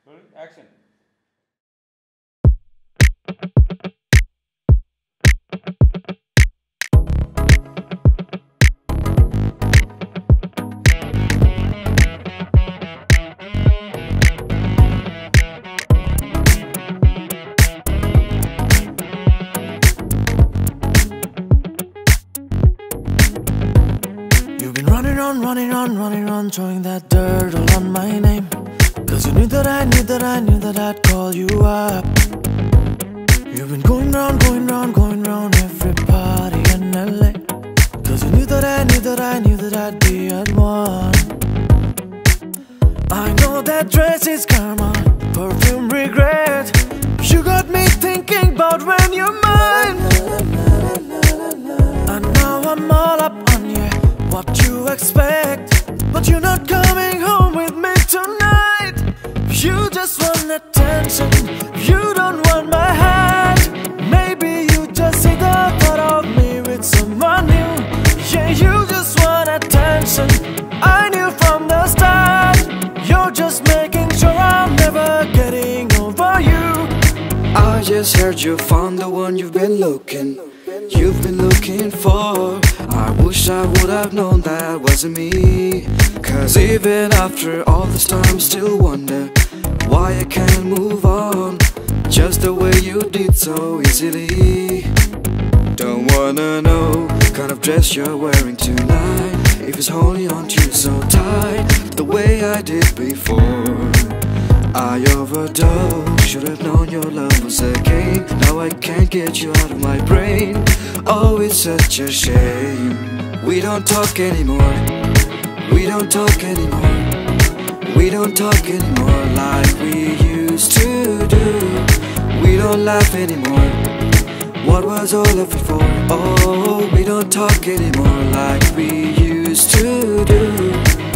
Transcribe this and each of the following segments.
Rolling, action. You've been running on, throwing that dirt all on my name. Cause you knew that I'd call you up. You've been going round every party in LA. Cause you knew that I'd be at one. I know that dress is karma, perfume regret. You got me thinking about when you're mine. And now I'm all up on you, what you expect? But you're not coming home with me tonight. You just want attention, you don't want my hand. Maybe you just see the thought of me with someone new. Yeah, you just want attention, I knew from the start. You're just making sure I'm never getting over you. I just heard you found the one you've been looking for. I wish I would have known that wasn't me. Cause even after all this time, still wonder why I can't move on just the way you did so easily. Don't wanna know kind of dress you're wearing tonight, if it's holding on to you so tight the way I did before. I overdosed, should have known your love was a game. Now I can't get you out of my brain. Oh, it's such a shame. We don't talk anymore. We don't talk anymore. We don't talk anymore like we used to do. We don't laugh anymore. What was all of it for? Oh, we don't talk anymore like we used to do.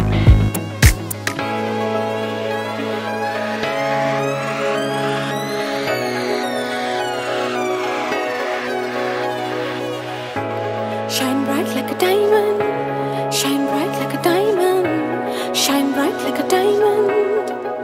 Shine bright like a diamond, shine bright like a diamond, shine bright like a diamond.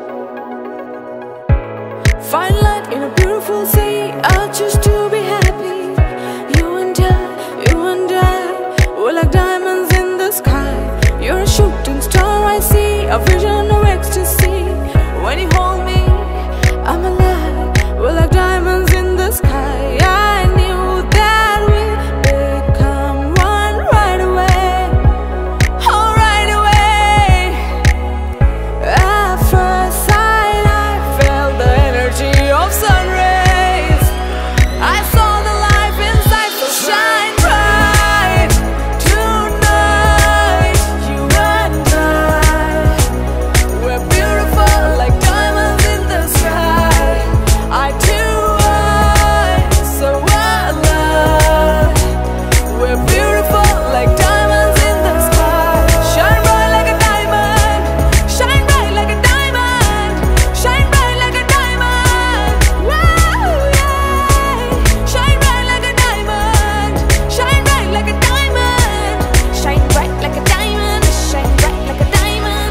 Find light in a beautiful sea, I choose to be happy. You and I, we're like diamonds in the sky. You're a shooting star, I see a vision of ecstasy. When you hold me, I'm alive. We're like diamonds in the sky. I knew that we'd become one right away. Oh, right away. At first sight, I felt the energy of sun rays. I saw the life inside, so shine bright tonight. You and I, we're beautiful like diamonds in the sky. I do, so alive. We're beautiful like diamonds in the sky. Shine bright like a diamond, shine bright like a diamond, shine bright like a diamond. Whoa, yeah. Shine bright like a diamond, shine bright like a diamond, shine bright like a diamond, shine bright like a diamond.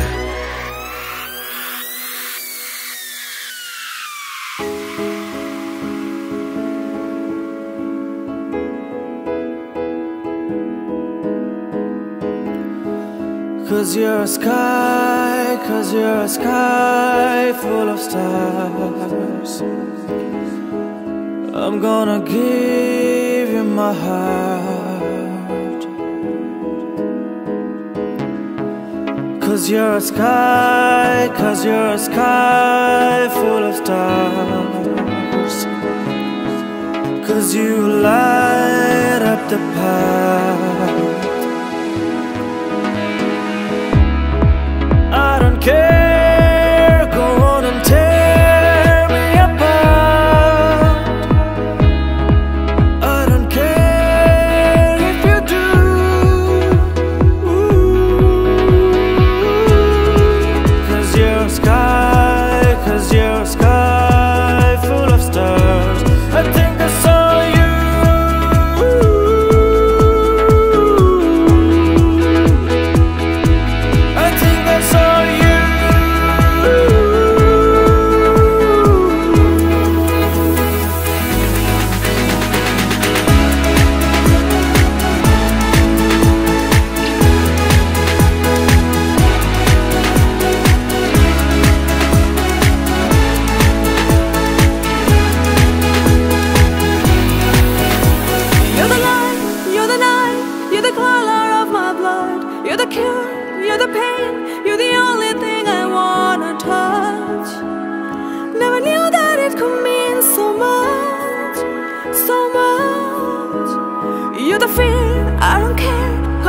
Cause you're a sky full of stars. I'm gonna give you my heart. Cause you're a sky full of stars. Cause you light up the path. I don't care, go on and tear me apart. I don't care if you do. Cause you're a sky full of stars. I think I saw you.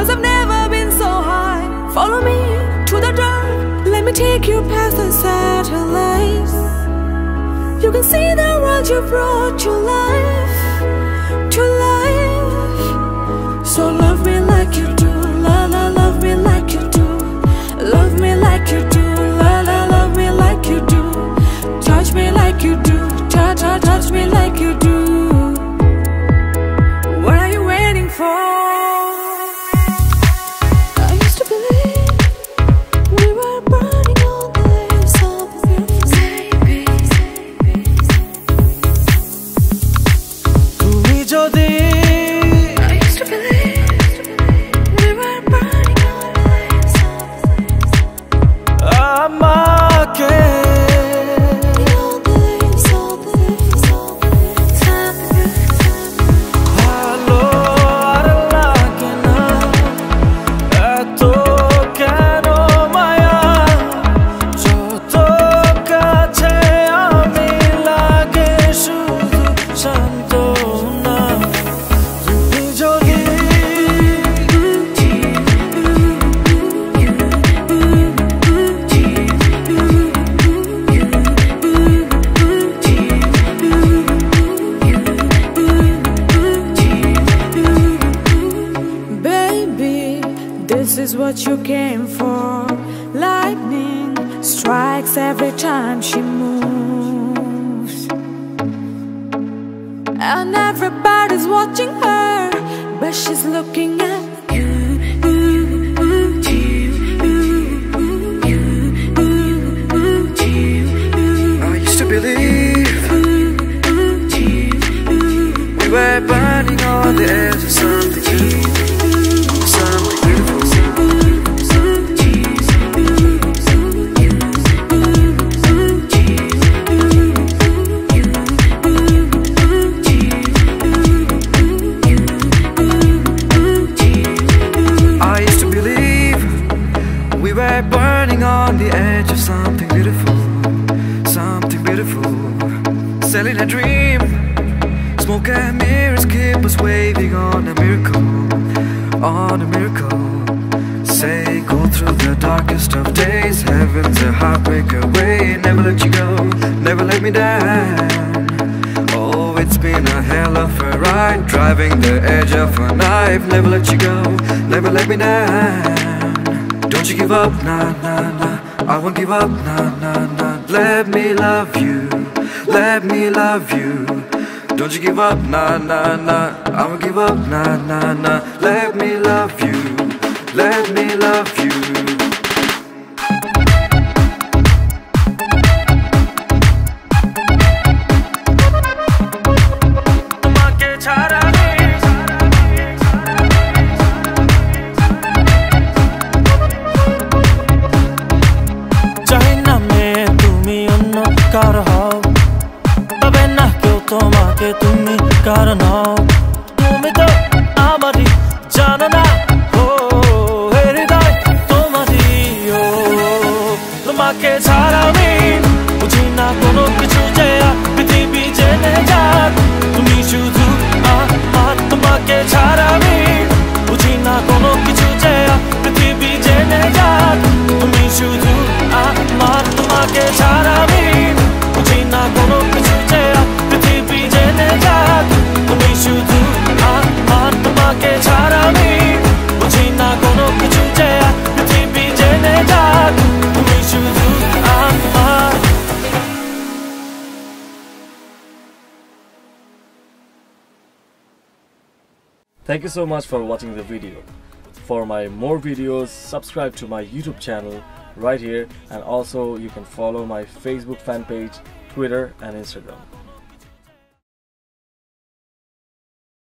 'cause I've never been so high. Follow me to the dark, let me take you past the satellites. You can see the world you brought to life, to life. So love me like you do, la la, love me like you do. Love me like you do, la la, love me like you do. Touch me like you do, touch me like you do. What are you waiting for? I used to believe we were burning all the leaves of the তুমি যদি I used to believe we were burning all the leaves of আমাকে ভালো আর লাগে না, এত কেন মায়া, যত কাছে আমি লাগে শুধু সান্ত্বনা। তুমি যদি Baby, this is what you came for. Lightning strikes every time she moves, and everybody's watching her, but she's looking at you. I used to believe we were burning on the edge of something beautiful, something beautiful. I used to believe we were burning on the edge of something beautiful, something beautiful. Selling a dream, smoke and mirrors keep us waving on a miracle, on a miracle. Say go through the darkest of days, heaven's a heartbreaker way. Never let you go, never let me down. Oh, it's been a hell of a ride, driving the edge of a knife. Never let you go, never let me down. Don't you give up, nah, nah, nah. I won't give up, nah, nah, nah. Let me love you, let me love you. Don't you give up, nah, nah, nah. I won't give up, nah, nah, nah. Let me love you, let me love you. তোমাকে ছাড়া চাই না মেয়ে তুমি অন্য কার হও, তবে না কেউ তোমাকে তুমি কারণ হও। তুমি তো আমারই জানো না, ও হৃদয় তোমারই, ও তোমাকে ছাড়া আমি বুঝি না কোনো কিছু, যে পৃথিবী জেনে যাক তুমি শুধু আমার। তোমাকে ছাড়া আমি বুঝি না কোনো কিছু, যে পৃথিবী জেনে যাক তুমি শুধু আমার। তোমাকে ছাড়া আমি বুঝি না কোনো কিছু, যে পৃথিবী জেনে যাক তুমি শুধু আমার। তোমাকে ছাড়া আমি বুঝি না কোনো কিছু, যে পৃথিবী জেনে যাক তুমি শুধু আমার। Thank you so much for watching the video. For my more videos, subscribe to my YouTube channel right here, and also you can follow my Facebook fan page, Twitter and Instagram.